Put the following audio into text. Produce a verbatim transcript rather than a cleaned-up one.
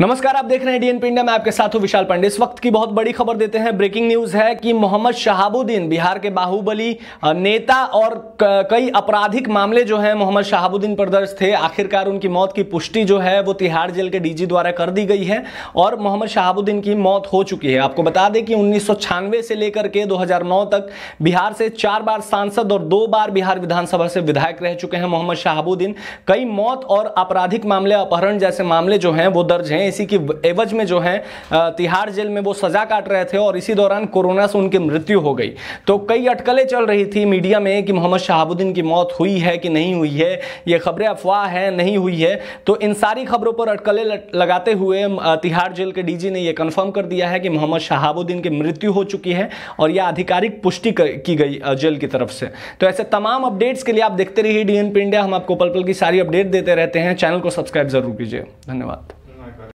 नमस्कार, आप देख रहे हैं डीएनपी इंडिया में, आपके साथ हूं विशाल पांडे। इस वक्त की बहुत बड़ी खबर देते हैं। ब्रेकिंग न्यूज है कि मोहम्मद शहाबुद्दीन, बिहार के बाहुबली नेता और कई आपराधिक मामले जो हैं मोहम्मद शहाबुद्दीन पर दर्ज थे, आखिरकार उनकी मौत की पुष्टि जो है वो तिहाड़ जेल के डीजी द्वारा कर दी गई है और मोहम्मद शहाबुद्दीन की मौत हो चुकी है। आपको बता दें कि उन्नीस सौ छियानवे से लेकर के दो हजार नौ तक बिहार से चार बार सांसद और दो बार बिहार विधानसभा से विधायक रह चुके हैं मोहम्मद शहाबुद्दीन। कई मौत और आपराधिक मामले, अपहरण जैसे मामले जो हैं वो दर्ज हैं। इसी की एवज में जो है तिहाड़ जेल में वो सजा काट रहे थे और इसी दौरान कोरोना से उनकी मृत्यु हो गई। तो कई अटकलें चल रही थी मीडिया में कि मोहम्मद शहाबुद्दीन की मौत हुई है कि नहीं हुई है, ये खबरें अफवाह है, नहीं हुई है। तो इन सारी खबरों पर अटकलें लगाते हुए तिहाड़ जेल के डीजी ने यह कंफर्म कर दिया है कि मोहम्मद शहाबुद्दीन की मृत्यु हो चुकी है और यह आधिकारिक पुष्टि की गई जेल की तरफ से। तो ऐसे तमाम अपडेट्स के लिए आप देखते रहिए डीएनपी इंडिया। हम आपको पल पल की सारी अपडेट देते रहते हैं। चैनल को सब्सक्राइब जरूर कीजिए। धन्यवाद।